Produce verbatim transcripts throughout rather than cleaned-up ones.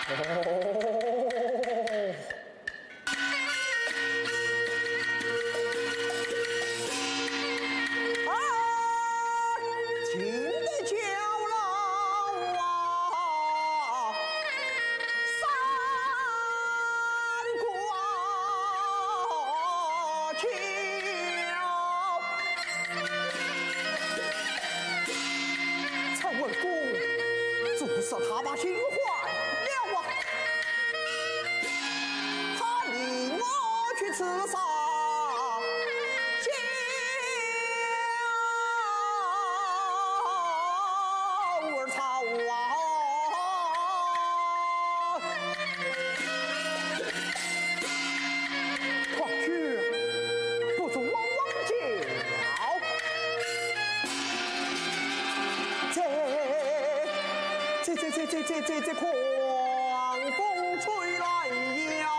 他把心坏了啊！他命我去刺杀小儿曹啊！况且不足往往教，这这这这这这这狂风吹来呀，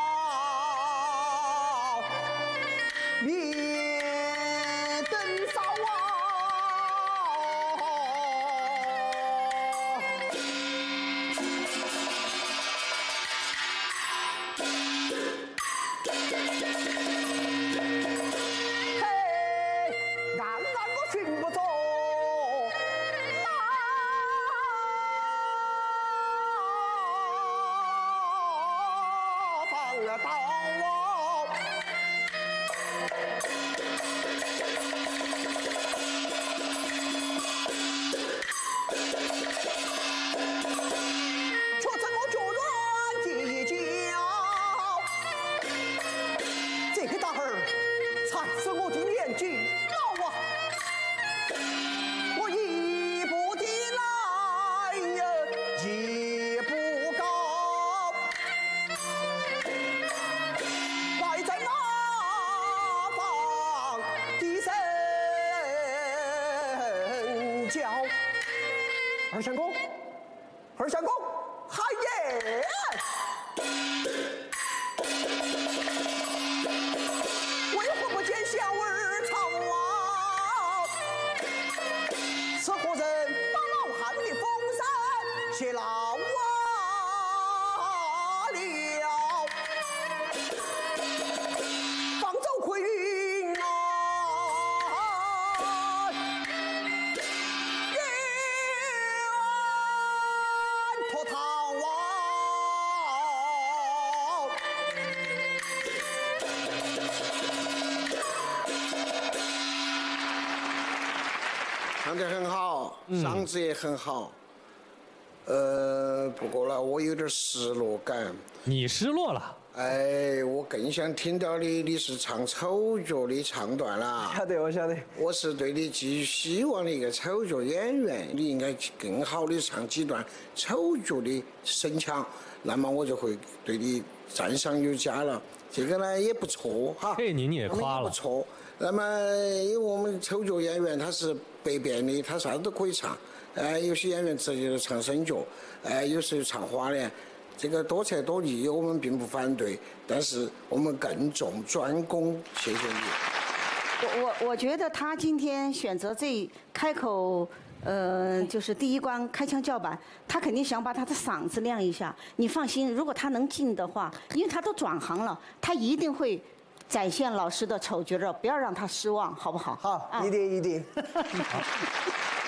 灭灯烧啊！嘿，暗暗我寻不着。到我，却在我脚软结交，这个大儿才是我的年纪老啊！我一步的来呀，一步高。二相公，二相公，嗨耶！为何不见小儿曹啊？是何人把老汉的风扇泄漏啊了？放走奎云啊！ 唱得很好，嗓子也很好，呃，不过呢，我有点失落感。 你失落了？ 哎，我更想听到你，你是唱丑角的唱段啦。 晓得，我晓得。 我是对你寄予希望的一个丑角演员，你应该更好的唱几段丑角的声腔，那么我就会对你赞赏有加了。这个呢也不错哈。 嘿，您也夸了。 不错。那么，因为我们丑角演员他是百变的，他啥都可以唱。呃，有些演员直接就唱生角，呃，有时候唱花脸，这个多才多艺，我们并不反对，但是我们更重专攻。谢谢你。 我我我觉得他今天选择这开口，呃，就是第一关开腔叫板，他肯定想把他的嗓子亮一下。你放心，如果他能进的话，因为他都转行了，他一定会展现老师的丑角的，不要让他失望，好不好？ 好， 啊、 一定一定。 好。